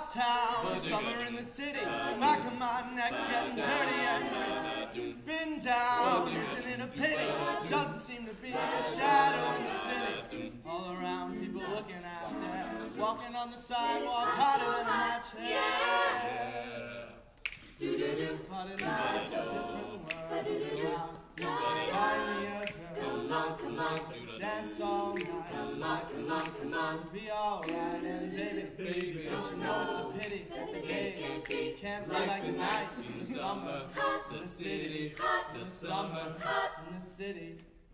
uptown, summer in the city, back of my neck getting dirty and been down. Isn't it a pity? Doesn't seem to be a shadow in the city. All around, people looking after, walking on the sidewalk, hotter than a match head. But at night, it's a different world. Find me a girl, come on, dance all night. Come on, be alright. And baby, don't you know it's a pity that the days can't be like the nights in the summer, the city, the summer, in the city.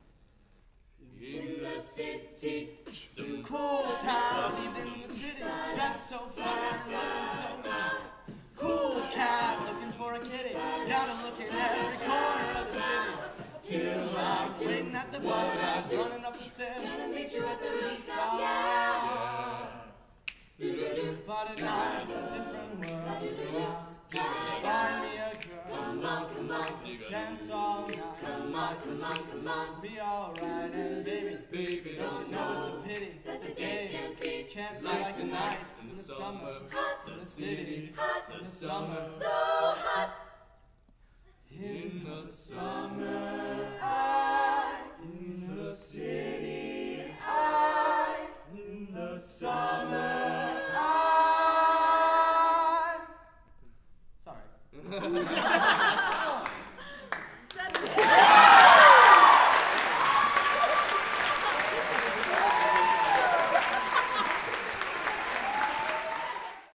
In the city, cool town, even in the city, dressed so fine, looking so good. Cool cat, looking for a kitty, gotta look in every corner of the city. Till I'm waiting at the bus stop, running up the stairs, and meet you at the rooftop. But at night, it's a different world. Find me a girl, come on, dance all night. Come on, be alright. And baby, don't you know it's a pity that the days can't be like the nights in the summer, in the city, in the summer, so hot. In the summer, in the city, in the summer, sorry.